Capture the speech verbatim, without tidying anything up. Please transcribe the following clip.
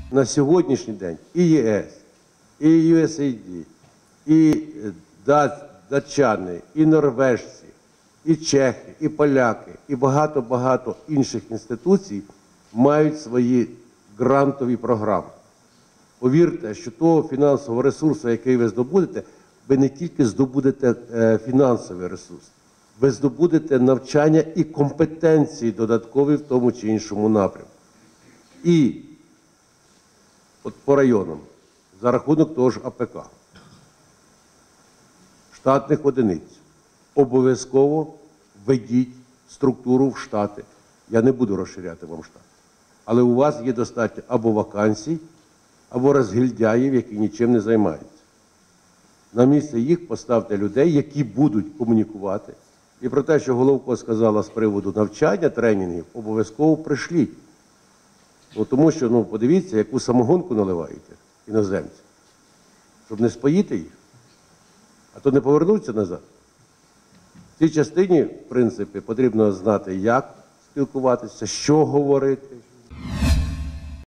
на сьогоднішній день і ЄС, і ю ес ей ді, і датчани, і норвежці, і чехи, і поляки, і багато-багато інших інституцій мають свої грантові програми. Повірте, що того фінансового ресурсу, який ви здобудете, ви не тільки здобудете фінансовий ресурс, ви здобудете навчання і компетенції додаткові в тому чи іншому напрямку. І от по районам, за рахунок того ж а пе ка, штатних одиниць, обов'язково введіть структуру в штати. Я не буду розширяти вам штат. Але у вас є достатньо або вакансій, або розгильдяїв, які нічим не займаються. На місце їх поставте людей, які будуть комунікувати. І про те, що Головко сказала з приводу навчання, тренінгів, обов'язково пришліть. Ну, тому що, ну, подивіться, яку самогонку наливаєте іноземці, щоб не споїти їх, а то не повернуться назад. В цій частині, в принципі, потрібно знати, як спілкуватися, що говорити,